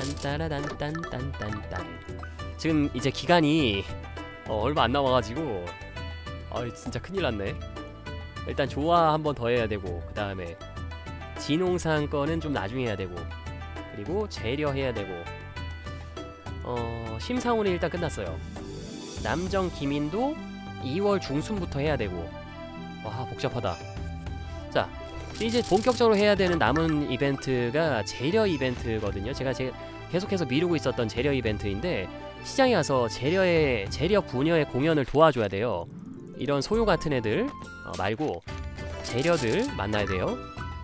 딴따라단딴딴딴딴. 지금 이제 기간이 얼마 안 남아가지고 진짜 큰일 났네. 일단 조화 한 번 더 해야 되고, 그 다음에 진홍상 거는 좀 나중에 해야 되고, 그리고 재려 해야 되고, 심사원이 일단 끝났어요. 남정 기민도 2월 중순부터 해야 되고. 와, 복잡하다. 자, 이제 본격적으로 해야 되는 남은 이벤트가 재려 이벤트거든요. 제가 계속해서 미루고 있었던 재려 이벤트인데, 시장에 가서 재려 부녀의 공연을 도와줘야 돼요. 이런 소요 같은 애들 말고 재려들 만나야 돼요.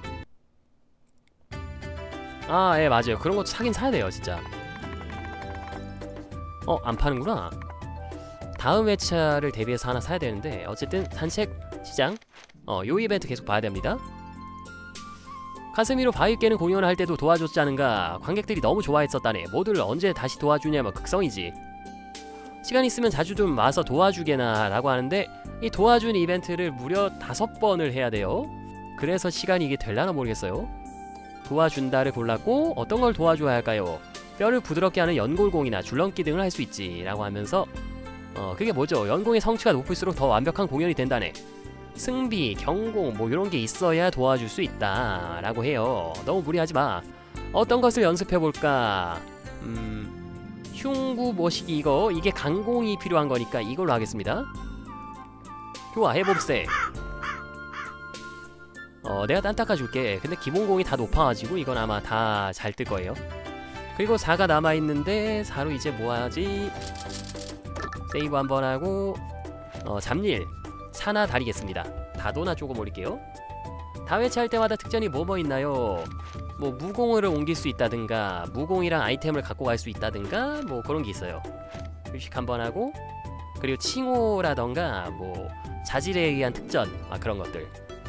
아, 예, 맞아요. 그런 것도 사긴 사야 돼요, 진짜. 안 파는구나. 다음 회차를 대비해서 하나 사야 되는데, 어쨌든 산책 시장 요 이벤트 계속 봐야 됩니다. 카스미로 바위 깨는 공연을 할 때도 도와줬지 않은가. 관객들이 너무 좋아했었다네. 모두를 언제 다시 도와주냐면 극성이지. 시간 있으면 자주 좀 와서 도와주게나 라고 하는데, 이 도와준 이벤트를 무려 5번을 해야 돼요. 그래서 시간이 이게 될라나 모르겠어요. 도와준다를 골랐고, 어떤 걸 도와줘야 할까요? 뼈를 부드럽게 하는 연골공이나 줄넘기 등을 할 수 있지 라고 하면서, 그게 뭐죠? 연공의 성취가 높을수록 더 완벽한 공연이 된다네. 승비, 경공 뭐 이런 게 있어야 도와줄 수 있다 라고 해요. 너무 무리하지마. 어떤 것을 연습해볼까? 흉구 모시기 이게 강공이 필요한 거니까 이걸로 하겠습니다. 좋아, 해봅세. 내가 딴 닦아줄게. 근데 기본공이 다 높아가지고 이건 아마 다 잘 뜰 거예요. 그리고 4가 남아있는데 4로 이제 뭐하지? 세이브 한번 하고 잡일 사나 다리겠습니다. 다도나 조금 올릴게요. 다회차 할 때마다 특전이 뭐뭐 있나요? 뭐 무공을 옮길 수 있다든가, 무공이랑 아이템을 갖고 갈 수 있다든가, 뭐 그런 게 있어요. 휴식 한번 하고, 그리고 칭호라던가 뭐 자질에 의한 특전, 그런 것들.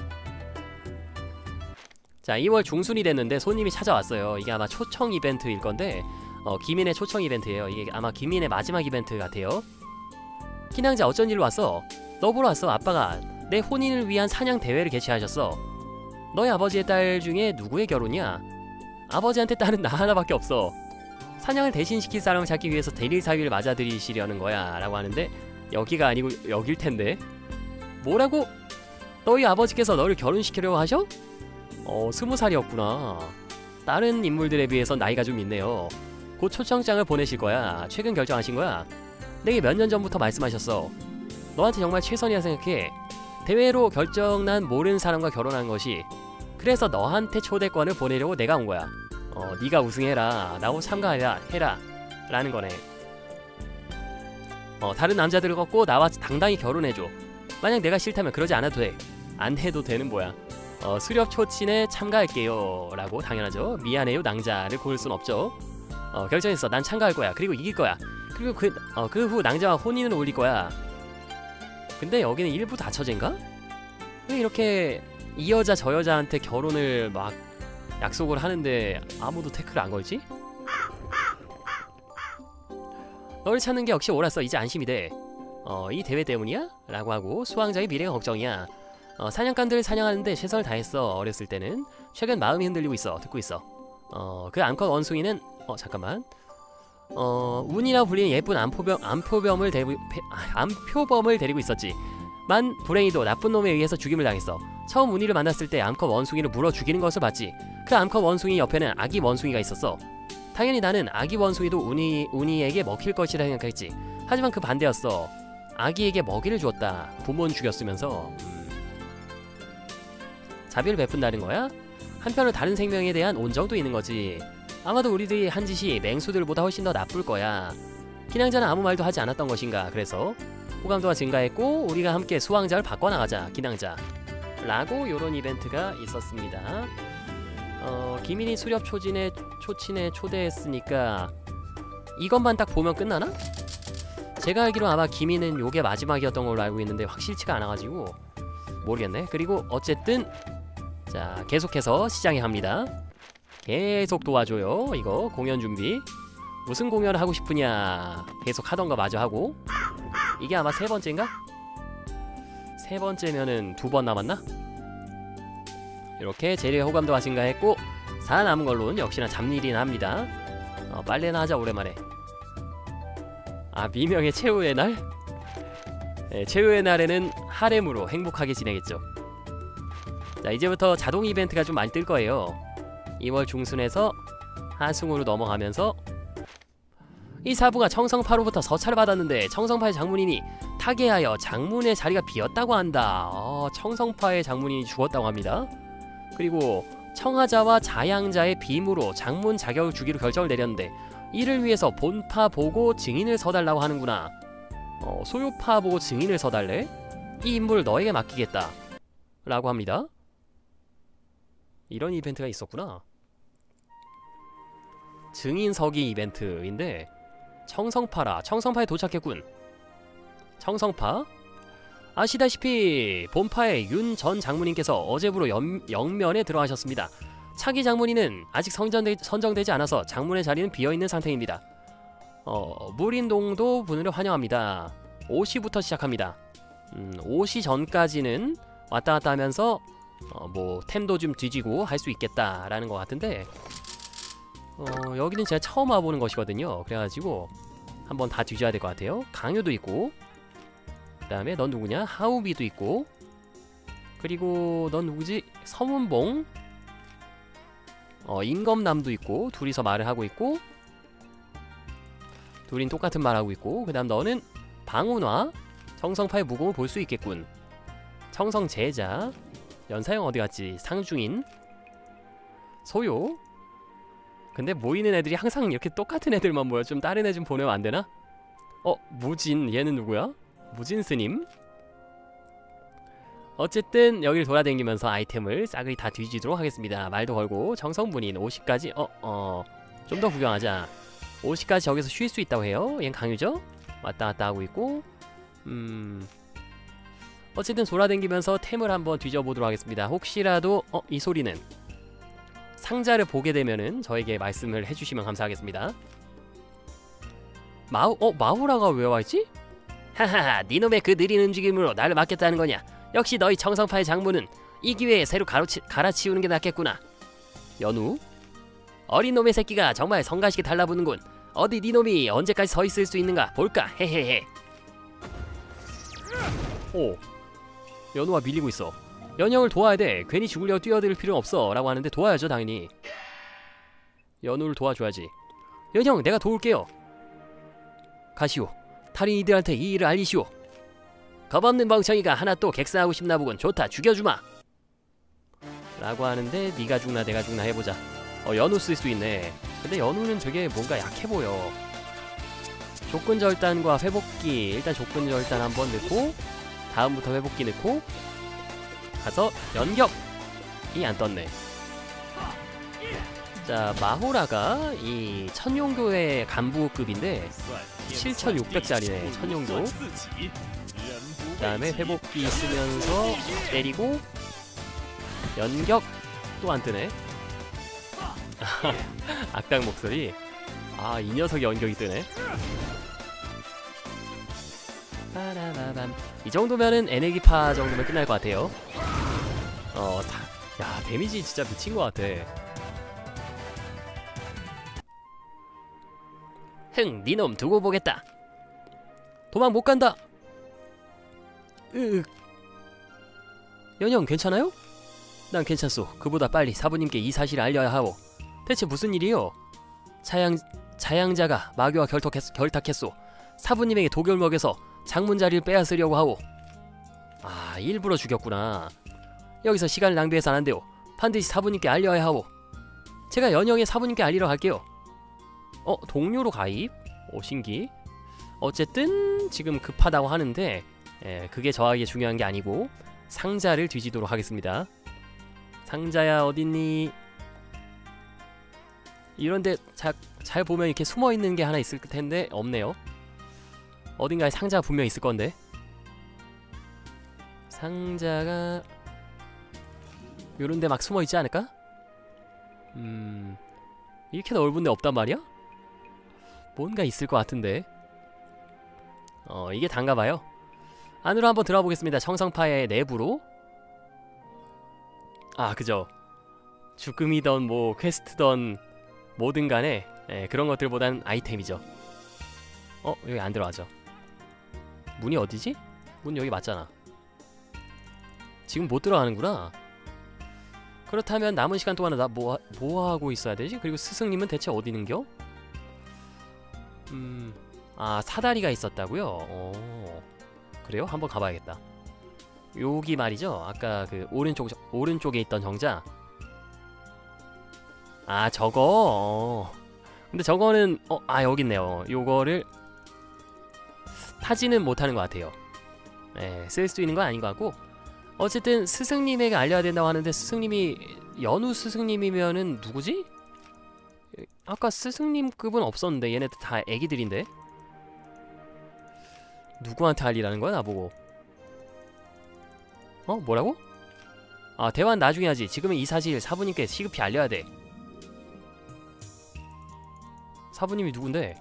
자, 2월 중순이 됐는데 손님이 찾아왔어요. 이게 아마 초청 이벤트일 건데, 기민의 초청 이벤트예요. 이게 아마 기민의 마지막 이벤트 같아요. 희낭자 어쩐 일로 왔어? 너 보러 왔어. 아빠가 내 혼인을 위한 사냥 대회를 개최하셨어. 너희 아버지의 딸 중에 누구의 결혼이야? 아버지한테 딸은 나 하나밖에 없어. 사냥을 대신 시킬 사람을 찾기 위해서 대릴사위를 맞아들이시려는 거야 라고 하는데, 여기가 아니고 여길 텐데. 뭐라고? 너희 아버지께서 너를 결혼시키려고 하셔? 20살이었구나. 다른 인물들에 비해서 나이가 좀 있네요. 곧 초청장을 보내실 거야. 최근 결정하신 거야? 내게 몇 년 전부터 말씀하셨어. 너한테 정말 최선이라 생각해. 대회로 결정난 모르는 사람과 결혼한 것이. 그래서 너한테 초대권을 보내려고 내가 온 거야. 네가 우승해라. 나하고 참가해라. 라는 거네. 다른 남자들을 꺾고 나와 당당히 결혼해줘. 만약 내가 싫다면 그러지 않아도 돼. 안 해도 되는 뭐야. 수렵 초친에 참가할게요 라고. 당연하죠. 미안해요 낭자를 고를 순 없죠. 결정했어. 난 참가할 거야. 그리고 이길 거야. 그리고 그 후 낭자와 혼인을 올릴 거야. 근데 여기는 일부 다처제인가? 왜 이렇게 이 여자 저 여자한테 결혼을 막 약속을 하는데 아무도 태클을 안 걸지? 너를 찾는 게 역시 옳았어. 이제 안심이 돼. 이 대회 때문이야? 라고 하고, 수왕자의 미래가 걱정이야. 사냥감들을 사냥하는데 최선을 다했어. 어렸을 때는. 최근 마음이 흔들리고 있어. 듣고 있어. 그 암컷 원숭이는 잠깐만. 운이라 불리는 예쁜 암표범을 데리고 있었지. 만 불행히도 나쁜 놈에 의해서 죽임을 당했어. 처음 운이를 만났을 때 암컷 원숭이를 물어 죽이는 것을 봤지. 그 암컷 원숭이 옆에는 아기 원숭이가 있었어. 당연히 나는 아기 원숭이도 운이에게 먹힐 것이라 생각했지. 하지만 그 반대였어. 아기에게 먹이를 주었다. 부모는 죽였으면서. 자비를 베푼다는 거야? 한편으로 다른 생명에 대한 온정도 있는 거지. 아마도 우리들이 한 짓이 맹수들보다 훨씬 더 나쁠 거야. 기낭자는 아무 말도 하지 않았던 것인가. 그래서 호감도가 증가했고, 우리가 함께 수왕자를 바꿔나가자. 기낭자 라고 요런 이벤트가 있었습니다. 기민이 수렵 초친에 초대했으니까 이것만 딱 보면 끝나나? 제가 알기로 아마 기민은 요게 마지막이었던 걸로 알고 있는데 확실치가 않아가지고 모르겠네. 그리고 어쨌든 자, 계속해서 시장에 갑니다. 계속 도와줘요. 이거 공연 준비. 무슨 공연을 하고 싶으냐. 계속 하던 거 마저 하고. 이게 아마 3번째인가? 3번째면은 2번 남았나? 이렇게 재료의 호감도가 증가했고, 4 남은 걸로는 역시나 잡일이나 합니다. 빨래나 하자 오랜만에. 아, 미명의 최후의 날? 네, 최후의 날에는 하렘으로 행복하게 지내겠죠. 자, 이제부터 자동 이벤트가 좀 많이 뜰 거예요. 2월 중순에서 하승우로 넘어가면서 이 사부가 청성파로부터 서찰을 받았는데 청성파의 장문인이 타계하여 장문의 자리가 비었다고 한다. 청성파의 장문인이 죽었다고 합니다. 그리고 청하자와 자양자의 빔으로 장문 자격을 주기로 결정을 내렸는데 이를 위해서 본파 보고 증인을 서달라고 하는구나. 소요파 보고 증인을 서달래? 이 임무를 너에게 맡기겠다 라고 합니다. 이런 이벤트가 있었구나. 증인 서기 이벤트인데 청성파라. 청성파에 도착했군. 청성파? 아시다시피 본파의 윤 전 장문인께서 어제부로 영면에 들어가셨습니다. 차기 장문인은 아직 선정되지 않아서 장문의 자리는 비어있는 상태입니다. 무린동도 분을 환영합니다. 5시부터 시작합니다. 5시 전까지는 왔다갔다 하면서 뭐 템도 좀 뒤지고 할 수 있겠다라는 것 같은데 여기는 제가 처음 와보는 것이거든요. 그래가지고 한번 다 뒤져야 될 것 같아요. 강요도 있고, 그 다음에 넌 누구냐? 하우비도 있고, 그리고 넌 누구지? 서문봉, 임검남도 있고, 둘이서 말을 하고 있고, 둘인 똑같은 말 하고 있고, 그 다음 너는 방운화, 청성파의 무공을 볼 수 있겠군. 청성제자, 연사형 어디갔지? 상중인, 소요. 근데 모이는 애들이 항상 이렇게 똑같은 애들만 모여. 좀 다른 애 좀 보내면 안되나? 무진, 얘는 누구야? 무진 스님? 어쨌든 여길 돌아다니면서 아이템을 싸그리 다 뒤지도록 하겠습니다. 말도 걸고 정성분인 50까지 좀 더 구경하자. 50까지 저기서 쉴 수 있다고 해요. 얜 강유죠? 왔다갔다 하고 있고, 어쨌든 돌아다니면서 템을 한번 뒤져보도록 하겠습니다. 혹시라도 이 소리는 상자를 보게 되면은 저에게 말씀을 해주시면 감사하겠습니다. 마후라가 왜 와있지? 하하하, 니놈의 그 느린 움직임으로 나를 막겠다는 거냐? 역시 너희 청성파의 장문은 이 기회에 새로 갈아치우는 게 낫겠구나. 연우? 어린 놈의 새끼가 정말 성가시게 달라붙는군. 어디 니놈이 언제까지 서 있을 수 있는가 볼까. 헤헤헤. 오, 연우가 밀리고 있어. 연형을 도와야 돼. 괜히 죽으려고 뛰어들 필요는 없어 라고 하는데 도와야죠 당연히. 연우를 도와줘야지. 연형, 내가 도울게요. 가시오. 탈인이들한테 이 일을 알리시오. 겁없는 멍청이가 하나 또 객사하고 싶나 보군. 좋다, 죽여주마 라고 하는데 니가 죽나 내가 죽나 해보자. 연우 쓸 수 있네. 근데 연우는 되게 뭔가 약해 보여. 조건절단과 회복기. 일단 조건절단 한번 넣고 다음부터 회복기 넣고 가서 연격이 안 떴네. 자, 마호라가 이 천용교의 간부급인데 7600짜리네 천용교. 그 다음에 회복기 쓰면서 때리고 연격 또 안 뜨네. 악당 목소리. 아, 이 녀석이 연격이 뜨네. 이 정도면은 에네기파 정도면 끝날 것 같아요. 야, 데미지 진짜 미친 것 같아. 흥, 니놈 두고 보겠다. 도망 못 간다. 연형 괜찮아요? 난 괜찮소. 그보다 빨리 사부님께 이 사실을 알려야 하오. 대체 무슨 일이요? 자양자가 마귀와 결탁했소. 사부님에게 독을 먹여서 장문 자리를 빼앗으려고 하오. 아, 일부러 죽였구나. 여기서 시간을 낭비해서는 안 돼요. 반드시 사부님께 알려야 하오. 제가 연형의 사부님께 알리러 갈게요. 동료로 가입? 신기. 어쨌든 지금 급하다고 하는데 그게 저에게 중요한 게 아니고 상자를 뒤지도록 하겠습니다. 상자야 어딨니? 이런데 잘 보면 이렇게 숨어있는 게 하나 있을 텐데 없네요. 어딘가에 상자가 분명 있을 건데. 상자가 요런데 막 숨어있지 않을까? 이렇게 넓은 데 없단 말이야? 뭔가 있을 것 같은데. 이게 단가봐요. 안으로 한번 들어가 보겠습니다. 청성파의 내부로. 아, 그죠. 죽음이던 뭐 퀘스트던 뭐든 간에 예, 그런 것들보단 아이템이죠. 여기 안 들어가죠. 문이 어디지? 문 여기 맞잖아. 지금 못 들어가는구나. 그렇다면 남은 시간 동안은 나 뭐 하고 있어야 되지? 그리고 스승님은 대체 어디 있는겨? 사다리가 있었다고요? 그래요? 한번 가봐야겠다. 여기 말이죠. 아까 그 오른쪽에 있던 정자. 저거. 근데 저거는 여기 있네요. 요거를 타지는 못하는 것 같아요. 네, 쓸 수 있는 건 아닌 것 같고, 어쨌든 스승님에게 알려야 된다고 하는데, 스승님이 연우 스승님이면은 누구지? 아까 스승님급은 없었는데 얘네들 다 애기들인데? 누구한테 알리라는 거야 나보고? 뭐라고? 대화는 나중에 하지. 지금은 이 사실 사부님께 시급히 알려야 돼. 사부님이 누군데?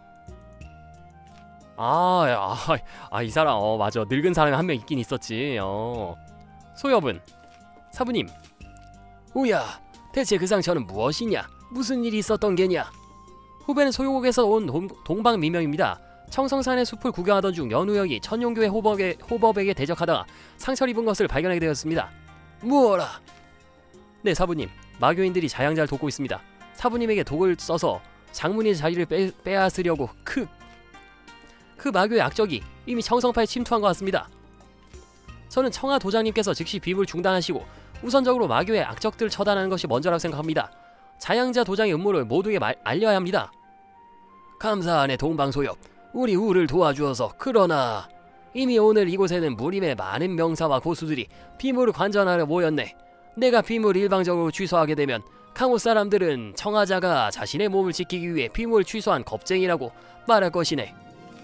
이 사람 맞아. 늙은 사람이 한 명 있긴 있었지. 소엽은 사부님. 오야, 대체 그 상처는 무엇이냐? 무슨 일이 있었던 게냐? 후배는 소유국에서 온 동방미명입니다. 청성산의 숲을 구경하던 중 연우역이 천룡교의 호법에게 대적하다가 상처를 입은 것을 발견하게 되었습니다. 무엇라? 네, 사부님. 마교인들이 자양자를 돕고 있습니다. 사부님에게 독을 써서 장문의 자리를 빼앗으려고 그 마교의 악적이 이미 청성파에 침투한 것 같습니다. 저는 청하 도장님께서 즉시 비밀을 중단하시고 우선적으로 마교의 악적들을 처단하는 것이 먼저라고 생각합니다. 자양자 도장의 음모를 모두에게 알려야 합니다. 감사하네 동방소엽. 우리 우를 도와주어서. 그러나 이미 오늘 이곳에는 무림의 많은 명사와 고수들이 비물을 관전하러 모였네. 내가 비물을 일방적으로 취소하게 되면 강호 사람들은 청하자가 자신의 몸을 지키기 위해 비물을 취소한 겁쟁이라고 말할 것이네.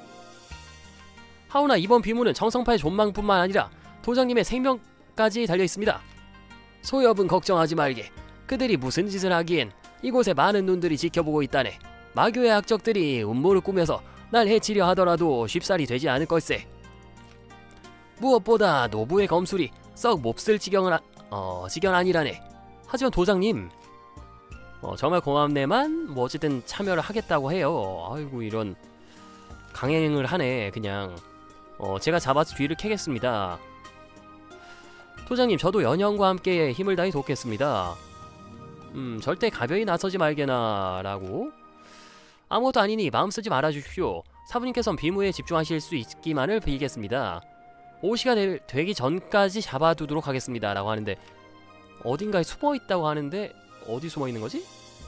하오나 이번 비물은 청성파의 존망뿐만 아니라 도장님의 생명까지 달려있습니다. 소엽은 걱정하지 말게. 그들이 무슨 짓을 하기엔 이곳에 많은 눈들이 지켜보고 있다네. 마교의 악적들이 음모를 꾸며서 날 해치려 하더라도 쉽사리 되지 않을 걸세. 무엇보다 노부의 검술이 썩 몹쓸 지경 아니라네. 하지만 도장님 정말 고맙네만 어쨌든 참여를 하겠다고 해요. 아이고 이런 강행을 하네. 그냥 제가 잡아서 뒤를 캐겠습니다. 도장님 저도 연영과 함께 힘을 다해 돕겠습니다. 절대 가벼이 나서지 말게나 라고. 아무것도 아니니 마음 쓰지 말아주십시오. 사부님께선 비무에 집중하실 수 있기만을 빌겠습니다. 오시가 되기 전까지 잡아두도록 하겠습니다 라고 하는데, 어딘가에 숨어있다고 하는데 어디 숨어있는거지?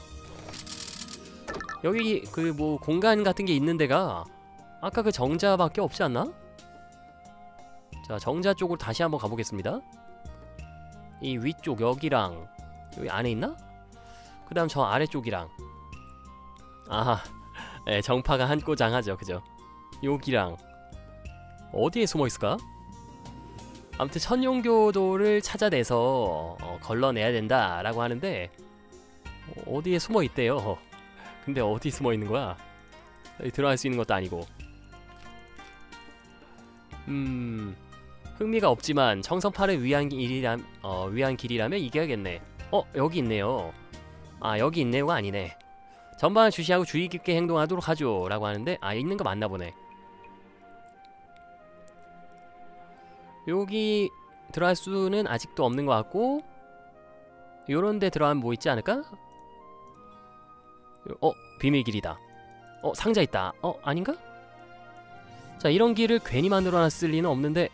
여기 그 뭐 공간 같은게 있는 데가 아까 그 정자밖에 없지 않나? 자, 정자 쪽으로 다시 한번 가보겠습니다. 이 위쪽 여기랑 여기 안에 있나? 그 다음 저 아래쪽이랑 네, 정파가 한꼬장하죠. 그죠? 여기랑 어디에 숨어있을까? 아무튼 천룡교도를 찾아내서 걸러내야 된다라고 하는데 어디에 숨어있대요. 근데 어디 숨어있는거야? 여기 들어갈 수 있는 것도 아니고. 흥미가 없지만 청성파를 위한 길이라면 이겨야겠네. 여기 있네요. 여기 있네요가 아니네. 전방을 주시하고 주의 깊게 행동하도록 하죠 라고 하는데 있는 거 맞나 보네. 여기 들어갈 수는 아직도 없는 것 같고, 요런데 들어가면 뭐 있지 않을까? 비밀길이다. 상자 있다. 아닌가? 자, 이런 길을 괜히 만들어놨을 리는 없는데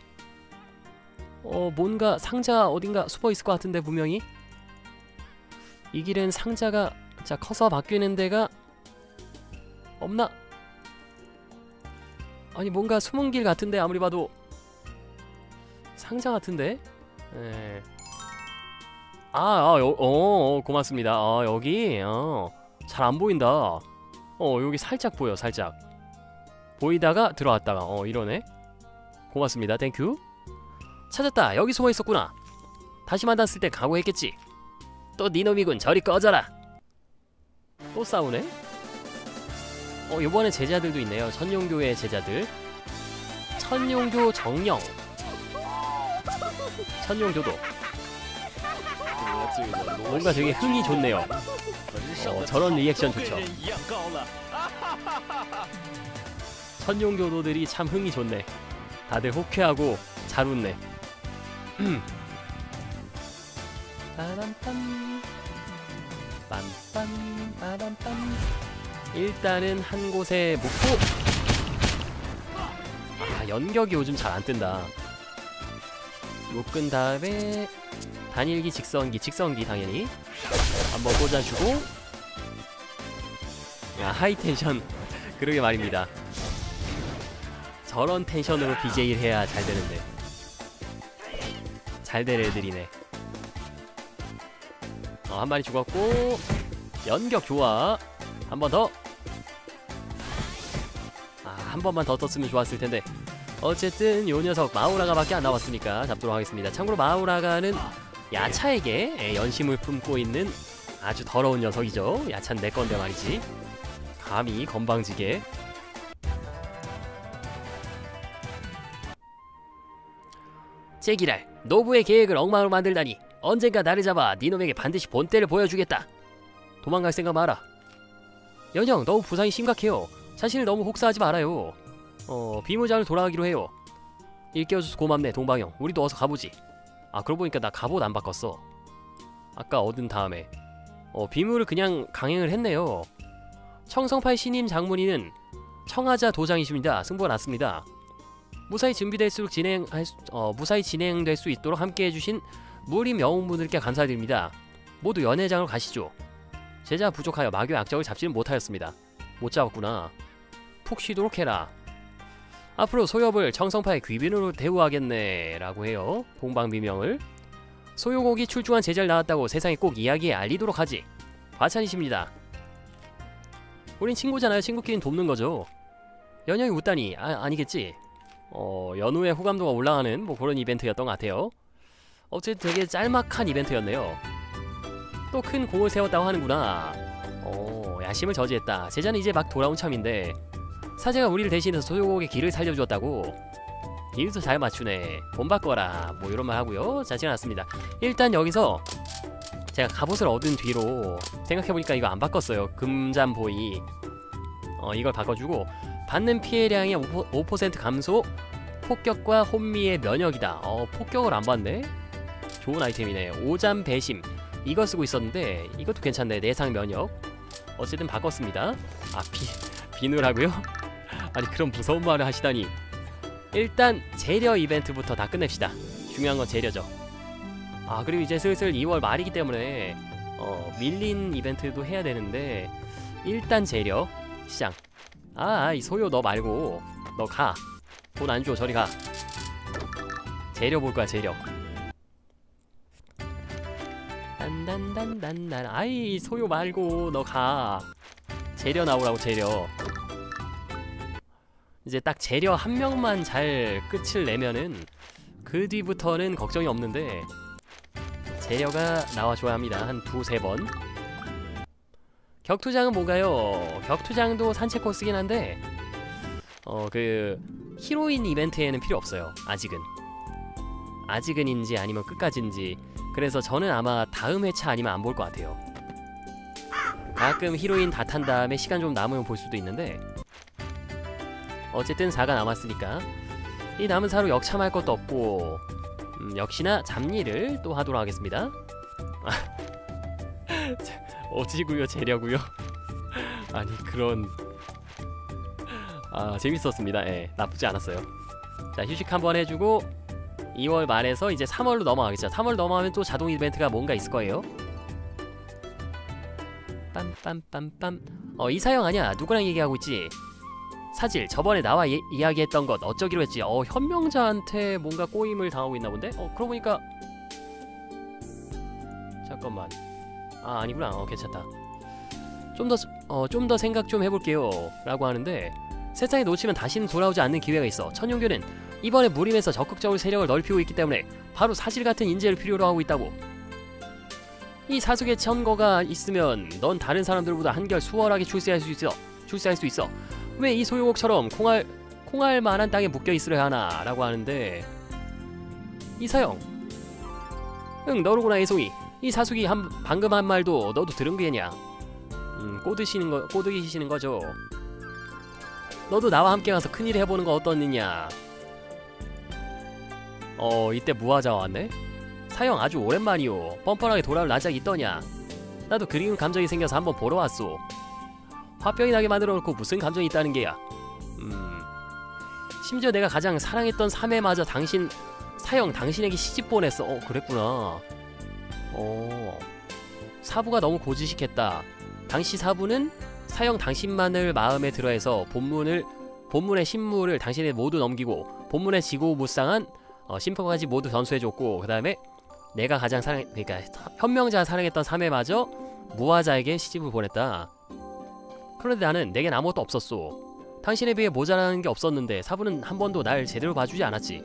뭔가 상자 어딘가 숨어있을 것 같은데 분명히. 이 길은 상자가 커서 바뀌는 데가 없나? 아니 뭔가 숨은 길 같은데 아무리 봐도 상자 같은데? 네. 고맙습니다. 여기 잘 안 보인다. 여기 살짝 보여. 살짝 보이다가 들어왔다가 이러네. 고맙습니다. 땡큐. 찾았다. 여기 숨어 있었구나. 다시 만났을 때 각오했겠지. 또 니놈이군. 저리 꺼져라. 또 싸우네. 요번에 제자들도 있네요. 천룡교의 제자들. 천룡교 정령, 천룡교도. 뭔가 되게 흥이 좋네요. 저런 리액션 좋죠. 천룡교도들이 참 흥이 좋네. 다들 호쾌하고 잘 웃네. 빠밤빰 빰빰 빠밤빰. 일단은 한 곳에 묶고. 아, 연격이 요즘 잘 안 뜬다. 묶은 다음에 단일기, 직선기 당연히 한번 꽂아주고. 야, 하이텐션. 그러게 말입니다. 저런 텐션으로 BJ를 해야 잘 되는데. 잘 될 애들이네. 한 마리 죽었고. 연격 좋아. 한 번 더. 한 번만 더 떴으면 좋았을 텐데. 어쨌든 요 녀석 마우라가 밖에 안 나왔으니까 잡도록 하겠습니다. 참고로 마우라가는 야차에게 연심을 품고 있는 아주 더러운 녀석이죠. 야차는 내 건데 말이지. 감히 건방지게. 제기랄, 노부의 계획을 엉망으로 만들다니. 언젠가 나를 잡아 니놈에게 반드시 본때를 보여주겠다. 도망갈 생각 마라. 연형, 너무 부상이 심각해요. 자신을 너무 혹사하지 말아요. 비무장을 돌아가기로 해요. 일깨워줘서 고맙네, 동방형. 우리도 어서 가보지. 아, 그러고 보니까 나 갑옷 안 바꿨어. 아까 얻은 다음에 비무를 그냥 강행을 했네요. 청성파의 신임 장문인은 청하자 도장이십니다. 승부가 났습니다. 무사히 진행될 수 있도록 함께해주신 무림 영웅분들께 감사드립니다. 모두 연회장으로 가시죠. 제자 부족하여 마교의 악적을 잡지는 못하였습니다. 못 잡았구나. 푹 쉬도록 해라. 앞으로 소엽을 청성파의 귀빈으로 대우하겠네 라고 해요. 동방비명을. 소요곡이 출중한 제자를 낳았다고 세상에 꼭 이야기에 알리도록 하지. 과찬이십니다. 우린 친구잖아요. 친구끼리는 돕는 거죠. 연영이 웃다니. 아니겠지. 연후에 호감도가 올라가는 뭐 그런 이벤트였던 것 같아요. 어쨌든 되게 짤막한 이벤트였네요. 또 큰 공을 세웠다고 하는구나. 야심을 저지했다. 제자는 이제 막 돌아온 참인데 사제가 우리를 대신해서 소요곡의 길을 살려주었다고. 길도 잘 맞추네. 돈 바꿔라. 뭐 이런 말 하고요. 자, 지나갔습니다. 일단 여기서 제가 갑옷을 얻은 뒤로 생각해보니까 이거 안 바꿨어요. 금잠보이. 이걸 바꿔주고 받는 피해량의 5% 감소, 폭격과 혼미의 면역이다. 폭격을 안 받네? 좋은 아이템이네. 오잠 배심. 이거 쓰고 있었는데 이것도 괜찮네. 내상 면역. 어쨌든 바꿨습니다. 비누라고요? 아니, 그런 무서운 말을 하시다니. 일단 재려 이벤트부터 다 끝냅시다. 중요한 건 재려죠. 그리고 이제 슬슬 2월 말이기 때문에 밀린 이벤트도 해야 되는데 일단 재려 시장. 이 소요 너 말고 너 가. 돈 안 줘. 저리 가. 재려 볼 거야. 재려. 단단단단단. 아이, 소요 말고 너 가. 재려 나오라고. 재려. 이제 딱 재려 한 명만 잘 끝을 내면은 그 뒤부터는 걱정이 없는데 재려가 나와줘야 합니다. 한 두세 번. 격투장은 뭔가요? 격투장도 산책 코스긴 한데 그 히로인 이벤트에는 필요 없어요. 아직은인지 아니면 끝까지인지. 그래서 저는 아마 다음 회차 아니면 안 볼 것 같아요. 가끔 히로인 다 탄 다음에 시간 좀 남으면 볼 수도 있는데 어쨌든 4가 남았으니까 이 남은 4로 역참할 것도 없고 역시나 잡일을 또 하도록 하겠습니다. 어지구요 재려구요. 아니, 그런 재밌었습니다. 예, 나쁘지 않았어요. 자, 휴식 한번 해주고 2월 말에서 이제 3월로 넘어가겠죠. 3월 넘어가면 또 자동 이벤트가 뭔가 있을 거예요. 빰빰빰빰. 이사영 아니야. 누구랑 얘기하고 있지? 사질, 저번에 나와 이야기했던 것 어쩌기로 했지? 현명자한테 뭔가 꼬임을 당하고 있나 본데? 그러고 보니까 잠깐만. 아니구나. 괜찮다. 좀 더 생각 좀 해볼게요 라고 하는데 세상에 놓치면 다시는 돌아오지 않는 기회가 있어. 천룡교는 이번에 무림에서 적극적으로 세력을 넓히고 있기 때문에 바로 사질 같은 인재를 필요로 하고 있다고. 이 사숙의 천거가 있으면 넌 다른 사람들보다 한결 수월하게 출세할 수 있어. 왜 이 소유곡처럼 콩알만한 땅에 묶여있으려 하나 라고 하는데 이사영. 응, 너로구나. 애송이. 이 사숙이 방금 한 말도 너도 들은 게냐? 꼬드기시는 거죠. 너도 나와 함께 가서 큰일 해보는 거 어떻느냐? 이때 무화자 왔네? 사형 아주 오랜만이오. 뻔뻔하게 돌아올 나작이 있더냐? 나도 그리운 감정이 생겨서 한번 보러 왔소. 화병이 나게 만들어놓고 무슨 감정이 있다는 게야? 심지어 내가 가장 사랑했던 사매마저 사형 당신에게 시집 보냈어. 그랬구나. 사부가 너무 고지식했다. 당시 사부는 사형 당신만을 마음에 들어해서 본문의 신무를 당신에 모두 넘기고 본문의 지고무쌍한 심포까지 모두 전수해줬고, 그 다음에 내가 가장 그러니까 현명자 사랑했던 사매마저 무화자에게 시집을 보냈다. 그런데 나는 내겐 아무것도 없었소. 당신에 비해 모자라는 게 없었는데 사부는 한 번도 날 제대로 봐주지 않았지.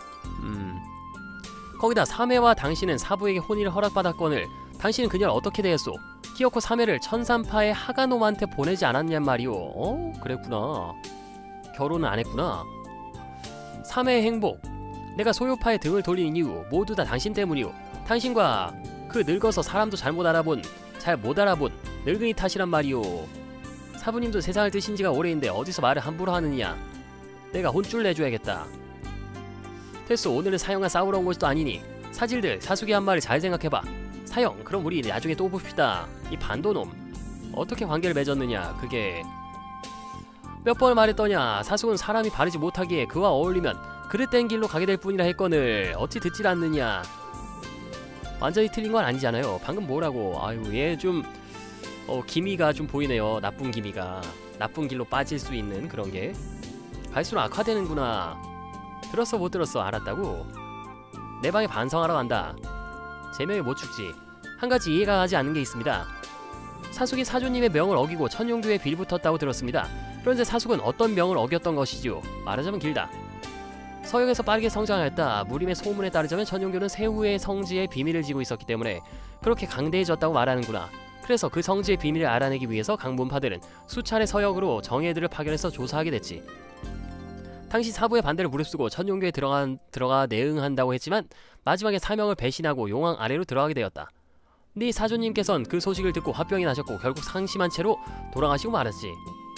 거기다 사매와 당신은 사부에게 혼인을 허락받았거늘 당신은 그녀를 어떻게 대했소? 기어코 사매를 천산파의 하가놈한테 보내지 않았냔 말이오. 그랬구나. 결혼은 안 했구나. 사매의 행복, 내가 소요파에 등을 돌린 이유 모두 다 당신 때문이오. 당신과 그 늙어서 사람도 잘 못 알아본 늙은이 탓이란 말이오. 사부님도 세상을 뜨신 지가 오래인데 어디서 말을 함부로 하느냐. 내가 혼쭐 내줘야겠다. 됐소. 오늘은 사형과 싸우러 온 것도 아니니 사질들 사숙이 한 말을 잘 생각해봐. 사형, 그럼 우리 나중에 또 봅시다. 이 반도놈 어떻게 관계를 맺었느냐. 그게 몇 번을 말했더냐. 사숙은 사람이 바르지 못하기에 그와 어울리면 그릇된 길로 가게 될 뿐이라 했거늘 어찌 듣질 않느냐. 완전히 틀린 건 아니잖아요. 방금 뭐라고. 아유, 얘 좀 기미가 좀 보이네요. 나쁜 기미가. 나쁜 길로 빠질 수 있는 그런 게 갈수록 악화되는구나. 들었어 못 들었어? 알았다고? 내 방에 반성하러 간다. 제명에 못 죽지. 한 가지 이해가 가지 않는 게 있습니다. 사숙이 사조님의 명을 어기고 천용교에 빌붙었다고 들었습니다. 그런데 사숙은 어떤 명을 어겼던 것이지요? 말하자면 길다. 서역에서 빠르게 성장하였다. 무림의 소문에 따르자면 천용교는 세후의 성지의 비밀을 지고 있었기 때문에 그렇게 강대해졌다고 말하는구나. 그래서 그 성지의 비밀을 알아내기 위해서 강문파들은 수차례 서역으로 정예들을 파견해서 조사하게 됐지. 당시 사부의 반대를 무릅쓰고 천용교에 들어가 내응한다고 했지만 마지막에 사명을 배신하고 용왕 아래로 들어가게 되었다. 네 사조님께선 그 소식을 듣고 화병이 나셨고 결국 상심한 채로 돌아가시고 말았지.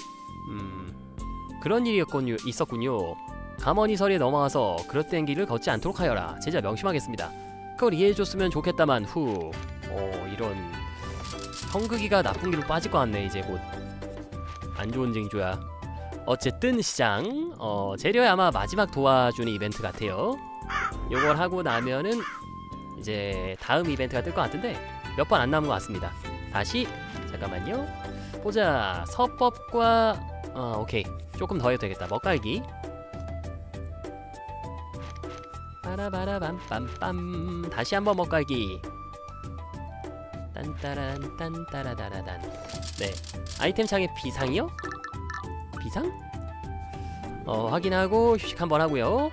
그런 일이 있었군요. 감언이설에 넘어가서 그릇된 길을 걷지 않도록 하여라. 제자 명심하겠습니다. 그걸 이해해줬으면 좋겠다만 이런 형극이가 나쁜 길로 빠질 것 같네. 이제 곧 안 좋은 징조야. 어쨌든 시장 재료에 아마 마지막 도와주는 이벤트 같아요. 요걸 하고 나면은 이제 다음 이벤트가 뜰 것 같은데 몇 번 안 남은 것 같습니다. 다시 잠깐만요. 보자. 서법과 오케이. 조금 더 해도 되겠다. 먹갈기. 빠라바라밤빰빰. 다시 한번 먹갈기. 딴따란 딴따라다라단. 네. 아이템 창에 비상이요? 비상? 확인하고 휴식 한번 하고요.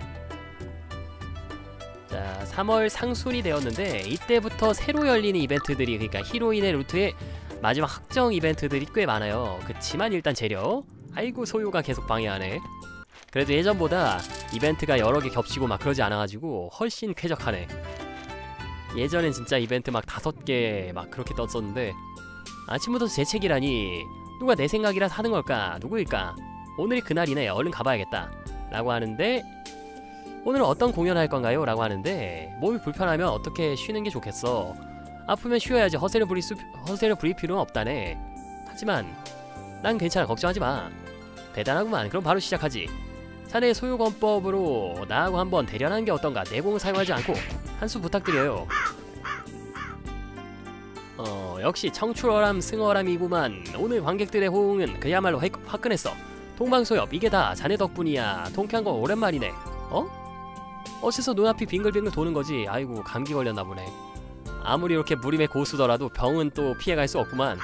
자, 3월 상순이 되었는데 이때부터 새로 열리는 이벤트들이, 그러니까 히로인의 루트에 마지막 확정 이벤트들이 꽤 많아요. 그치만 일단 재료. 아이고 소요가 계속 방해하네. 그래도 예전보다 이벤트가 여러 개 겹치고 막 그러지 않아가지고 훨씬 쾌적하네. 예전엔 진짜 이벤트 막 5개 막 그렇게 떴었는데 아침부터 재채기라니. 누가 내 생각이라 사는 걸까? 누구일까? 오늘이 그날이네. 얼른 가봐야겠다. 라고 하는데 오늘은 어떤 공연을 할 건가요? 라고 하는데 몸이 불편하면 어떻게 쉬는 게 좋겠어. 아프면 쉬어야지. 허세를 부릴 필요는 없다네. 하지만 난 괜찮아. 걱정하지 마. 대단하구만. 그럼 바로 시작하지. 자네의 소유권법으로 나하고 한번 대련하는 게 어떤가? 내공을 사용하지 않고 한 수 부탁드려요. 역시 청출어람 승어람이구만. 오늘 관객들의 호응은 그야말로 화끈했어. 동방소엽 이게 다 자네 덕분이야. 통쾌한 거 오랜만이네. 어째서 눈앞이 빙글빙글 도는 거지? 아이고 감기 걸렸나 보네. 아무리 이렇게 무림의 고수더라도 병은 또 피해갈 수 없구만.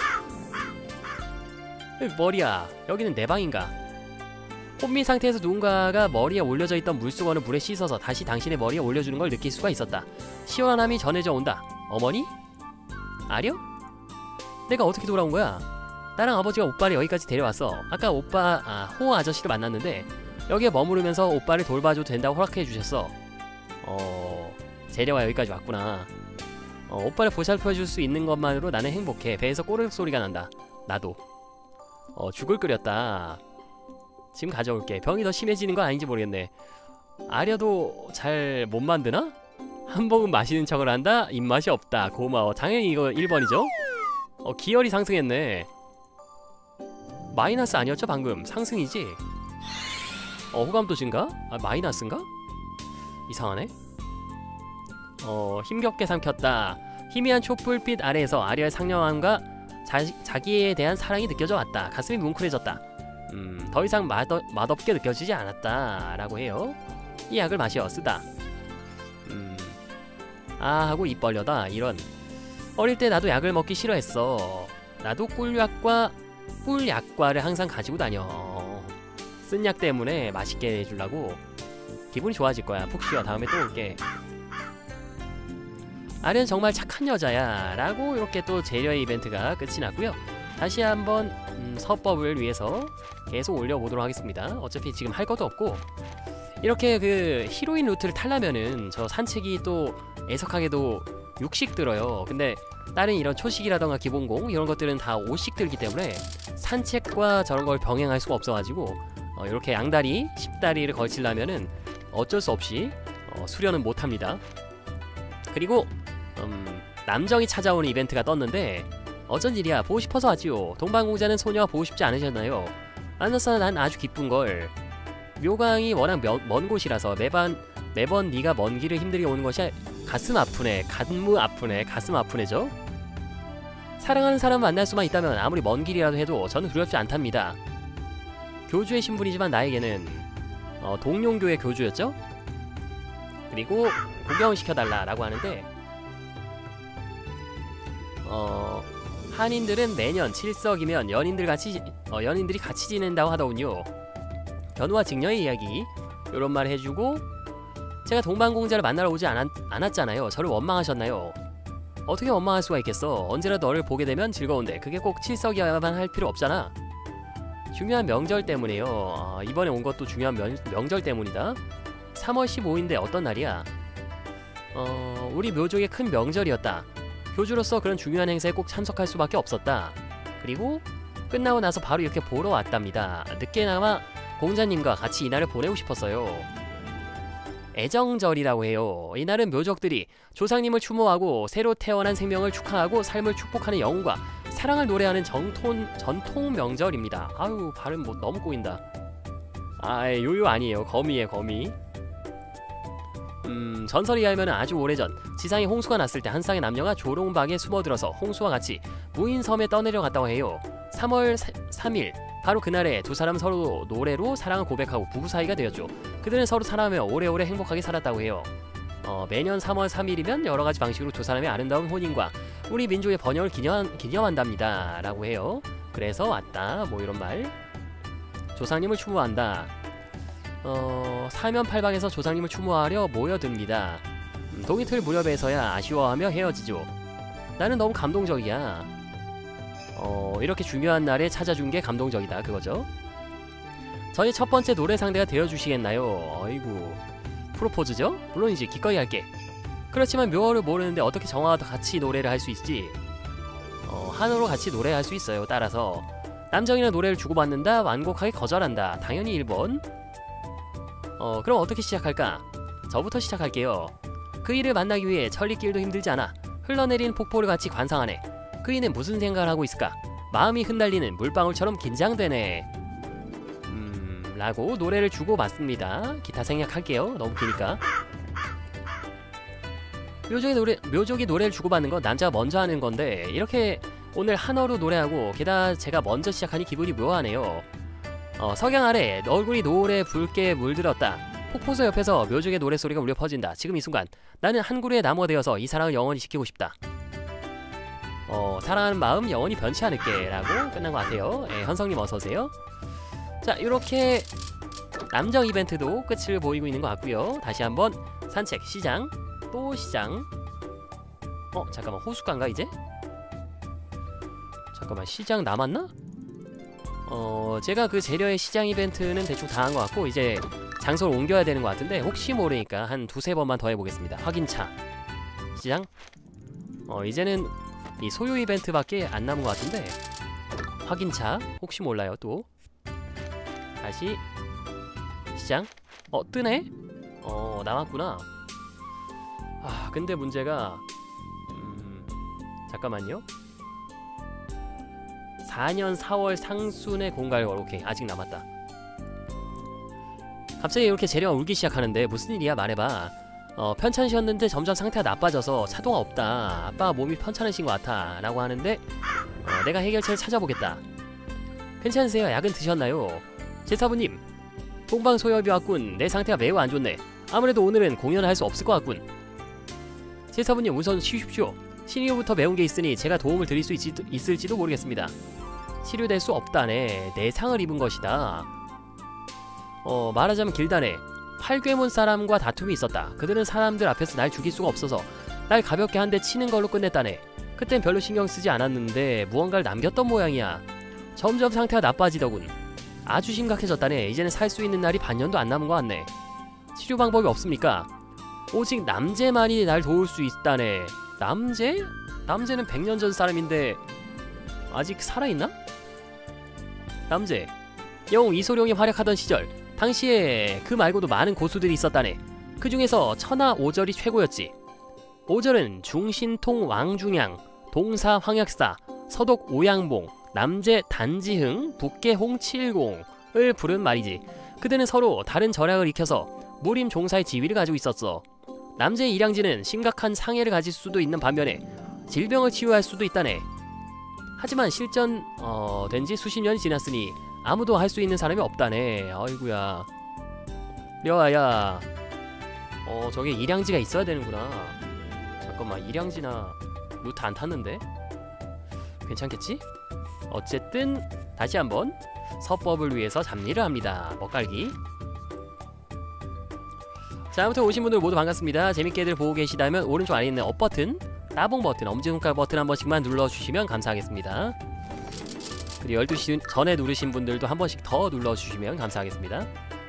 머리야, 여기는 내 방인가? 혼미 상태에서 누군가가 머리에 올려져 있던 물수건을 물에 씻어서 다시 당신의 머리에 올려주는 걸 느낄 수가 있었다. 시원함이 전해져 온다. 어머니? 아려? 내가 어떻게 돌아온 거야? 나랑 아버지가 오빠를 여기까지 데려왔어. 아까 호 아저씨를 만났는데 여기에 머무르면서 오빠를 돌봐줘도 된다고 허락해 주셨어. 재려와 여기까지 왔구나. 오빠를 보살펴줄 수 있는 것만으로 나는 행복해. 배에서 꼬르륵 소리가 난다. 나도. 죽을 끓였다. 지금 가져올게. 병이 더 심해지는 건 아닌지 모르겠네. 아려도 잘 못 만드나? 한 모금 마시는 척을 한다? 입맛이 없다. 고마워. 당연히 이거 1번이죠? 기혈이 상승했네. 마이너스 아니었죠 방금? 상승이지? 호감도 증가? 마이너스인가? 이상하네. 힘겹게 삼켰다. 희미한 촛불빛 아래에서 아리아의 상냥함과 자기에 대한 사랑이 느껴져 왔다. 가슴이 뭉클해졌다. 더 이상 맛없게 느껴지지 않았다 라고 해요. 이 약을 마시어 쓰다. 하고 입 벌려다. 이런. 어릴 때 나도 약을 먹기 싫어했어. 나도 꿀약과를 항상 가지고 다녀. 쓴 약 때문에 맛있게 해주려고. 기분이 좋아질 거야. 푹 쉬어. 다음에 또 올게. 아리는 정말 착한 여자야 라고 이렇게 또 재료의 이벤트가 끝이 났고요. 다시 한번 서법을 위해서 계속 올려보도록 하겠습니다. 어차피 지금 할 것도 없고, 이렇게 그 히로인 루트를 타려면은 저 산책이 또 애석하게도 6씩 들어요. 근데 다른 이런 초식이라던가 기본공 이런 것들은 다 5씩 들기 때문에 산책과 저런 걸 병행할 수가 없어가지고 이렇게 양다리, 10다리를 걸치려면은 어쩔 수 없이 수련은 못합니다. 그리고 남정이 찾아오는 이벤트가 떴는데 어쩐 일이야. 보고 싶어서 왔지요. 동방공자는 소녀와 보고 싶지 않으셨나요? 만나서 난 아주 기쁜걸. 묘강이 워낙 먼 곳이라서 매번 네가 먼 길을 힘들게 오는 것이 가슴 아프네. 가슴 아프네죠. 사랑하는 사람 만날 수만 있다면 아무리 먼 길이라도 해도 저는 두렵지 않답니다. 교주의 신분이지만 나에게는 동룡교의 교주였죠? 그리고 구경을 시켜달라 라고 하는데, 한인들은 매년 칠석이면 연인들이 같이 지낸다고 하더군요. 견우와 직녀의 이야기 요런 말 해주고, 제가 동방공자를 만나러 오지 않았잖아요. 저를 원망하셨나요? 어떻게 원망할 수가 있겠어. 언제라도 너를 보게 되면 즐거운데 그게 꼭 칠석이어야만 할 필요 없잖아. 중요한 명절 때문에요. 이번에 온 것도 중요한 명절 때문이다. 3월 15일인데 어떤 날이야? 우리 묘족의 큰 명절이었다. 교주로서 그런 중요한 행사에 꼭 참석할 수밖에 없었다. 그리고 끝나고 나서 바로 이렇게 보러 왔답니다. 늦게나마 공자님과 같이 이날을 보내고 싶었어요. 애정절이라고 해요. 이날은 묘족들이 조상님을 추모하고 새로 태어난 생명을 축하하고 삶을 축복하는 영웅과 사랑을 노래하는 전통 명절입니다. 아유, 발음 뭐 너무 꼬인다. 요요 아니에요. 거미예요, 거미. 전설에 의하면 아주 오래전 지상에 홍수가 났을 때 한 쌍의 남녀가 조롱박에 숨어들어서 홍수와 같이 무인섬에 떠내려갔다고 해요. 3월 3일 바로 그날에 두 사람은 서로 노래로 사랑을 고백하고 부부 사이가 되었죠. 그들은 서로 사랑하며 오래오래 행복하게 살았다고 해요. 매년 3월 3일이면 여러가지 방식으로 두 사람의 아름다운 혼인과 우리 민족의 번영을 기념한답니다 라고 해요. 그래서 왔다 뭐 이런 말. 조상님을 추모한다. 사면팔방에서 조상님을 추모하려 모여듭니다. 동이틀 무렵에서야 아쉬워하며 헤어지죠. 나는 너무 감동적이야. 이렇게 중요한 날에 찾아준 게 감동적이다 그거죠. 저희 첫 번째 노래 상대가 되어주시겠나요? 어이구, 프로포즈죠? 물론이지, 기꺼이 할게. 그렇지만 묘어를 모르는데 어떻게 정화와 같이 노래를 할 수 있지? 한어로 같이 노래할 수 있어요. 따라서 남정이랑 노래를 주고받는다. 완곡하게 거절한다. 당연히 1번. 그럼 어떻게 시작할까? 저부터 시작할게요. 그이를 만나기 위해 천리길도 힘들지 않아 흘러내린 폭포를 같이 관상하네. 그이는 무슨 생각을 하고 있을까? 마음이 흩날리는 물방울처럼 긴장되네. 라고 노래를 주고받습니다. 기타 생략할게요. 너무 기니까. 묘족이 노래를 주고받는 건 남자가 먼저 하는 건데 이렇게 오늘 한어로 노래하고 게다가 제가 먼저 시작하니 기분이 묘하네요. 석양 아래 얼굴이 노을에 붉게 물들었다. 폭포수 옆에서 묘족의 노래소리가 울려 퍼진다. 지금 이 순간 나는 한 그루의 나무가 되어서 이 사랑을 영원히 지키고 싶다. 사랑하는 마음 영원히 변치 않을게 라고 끝난 것 같아요. 현성님 어서오세요. 자, 이렇게 남정 이벤트도 끝을 보이고 있는 것 같고요. 다시 한번 산책, 시장, 또 시장. 잠깐만, 호숫가인가 이제? 잠깐만, 시장 남았나? 제가 그 재료의 시장 이벤트는 대충 다 한 것 같고 이제 장소를 옮겨야 되는 것 같은데 혹시 모르니까 한 두세 번만 더 해보겠습니다. 확인차 시장. 이제는 이 소요 이벤트밖에 안 남은 것 같은데 확인차 혹시 몰라요. 또 다시 시장. 뜨네? 남았구나. 아 근데 문제가 잠깐만요. 4년 4월 상순의 공갈걸. 오케이, 아직 남았다. 갑자기 이렇게 재료가 울기 시작하는데 무슨 일이야? 말해봐. 편찮으셨는데 점점 상태가 나빠져서 차도가 없다. 아빠가 몸이 편찮으신 것 같아 라고 하는데 내가 해결책을 찾아보겠다. 괜찮으세요? 약은 드셨나요? 제사부님, 동방소엽이 왔군. 내 상태가 매우 안 좋네. 아무래도 오늘은 공연을 할 수 없을 것 같군. 제사부님, 우선 쉬십시오. 신이후부터 매운 게 있으니 제가 도움을 드릴 수 있을지도 모르겠습니다. 치료될 수 없다네. 내상을 입은 것이다. 말하자면 길다네. 팔괴문 사람과 다툼이 있었다. 그들은 사람들 앞에서 날 죽일 수가 없어서 날 가볍게 한 대 치는 걸로 끝냈다네. 그땐 별로 신경 쓰지 않았는데 무언가를 남겼던 모양이야. 점점 상태가 나빠지더군. 아주 심각해졌다네. 이제는 살 수 있는 날이 반년도 안 남은 것 같네. 치료 방법이 없습니까? 오직 남제만이 날 도울 수 있다네. 남제? 남제는 100년 전 사람인데 아직 살아있나? 남제, 영웅 이소룡이 활약하던 시절, 당시에 그 말고도 많은 고수들이 있었다네. 그 중에서 천하 오절이 최고였지. 오절은 중신통 왕중양, 동사 황약사, 서독 오양봉, 남제 단지흥, 북계 홍칠공을 부른 말이지. 그들은 서로 다른 절약을 익혀서 무림 종사의 지위를 가지고 있었어. 남제의 일양지는 심각한 상해를 가질 수도 있는 반면에 질병을 치유할 수도 있다네. 하지만 실전된 지 수십 년이 지났으니 아무도 할 수 있는 사람이 없다네. 아이구야. 려아야, 저게 일양지가 있어야 되는구나. 잠깐만, 일양지나 루트 안 탔는데? 괜찮겠지? 어쨌든 다시 한번 서법을 위해서 잡일을 합니다. 먹갈기. 자, 아무튼 오신 분들 모두 반갑습니다. 재밌게들 보고 계시다면 오른쪽 아래 있는 업 버튼, 따봉 버튼, 엄지손가락 버튼 한 번씩만 눌러주시면 감사하겠습니다. 그리고 12시 전에 누르신 분들도 한 번씩 더 눌러주시면 감사하겠습니다.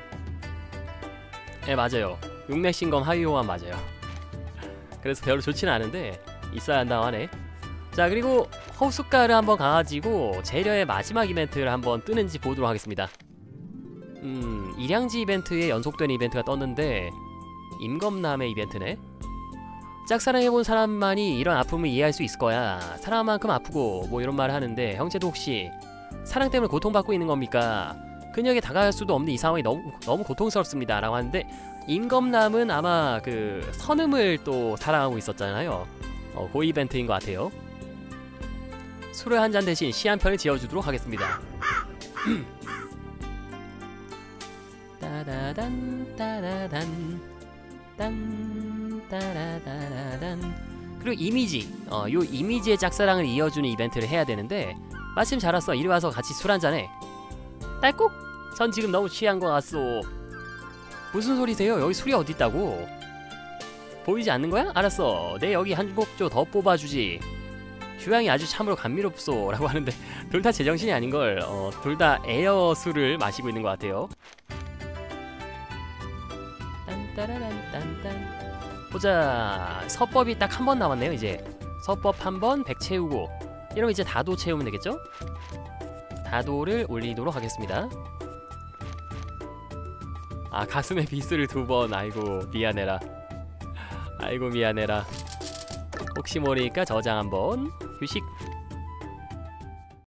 네, 맞아요. 육맥신검 하위호환 맞아요. 그래서 별로 좋지는 않은데 있어야 한다고 하네. 자, 그리고 호숫가를 한번 가가지고 재료의 마지막 이벤트를 한번 뜨는지 보도록 하겠습니다. 일양지 이벤트에 연속된 이벤트가 떴는데 임검남의 이벤트네. 짝사랑해본 사람만이 이런 아픔을 이해할 수 있을 거야. 사랑한 만큼 아프고 뭐 이런 말을 하는데, 형제도 혹시 사랑 때문에 고통받고 있는 겁니까? 그녀에게 다가갈 수도 없는 이 상황이 너무 고통스럽습니다 라고 하는데, 임검남은 아마 그 선음을 또 사랑하고 있었잖아요. 그 이벤트인 것 같아요. 술을 한 잔 대신 시 한 편을 지어주도록 하겠습니다. 따다단 따다단 딴 따라다라단. 그리고 이미지, 요 이미지의 짝사랑을 이어주는 이벤트를 해야 되는데, 마침 잘 왔어. 이리 와서 같이 술 한잔해. 딸꾹! 전 지금 너무 취한 것 같소. 무슨 소리세요? 여기 술이 어딨다고? 보이지 않는 거야? 알았어. 내 여기 한 곡조 더 뽑아주지. 주량이 아주 참으로 감미롭소 라고 하는데 둘 다 제정신이 아닌걸. 둘 다 에어 술을 마시고 있는 것 같아요. 딴따라란딴딴. 보자. 서법이 딱 한 번 남았네요. 이제 서법 한 번 100 채우고, 이러면 이제 다도 채우면 되겠죠? 다도를 올리도록 하겠습니다. 아, 가슴에 비스를 2번. 아이고 미안해라. 아이고 미안해라. 혹시 모르니까 저장 한번. 휴식.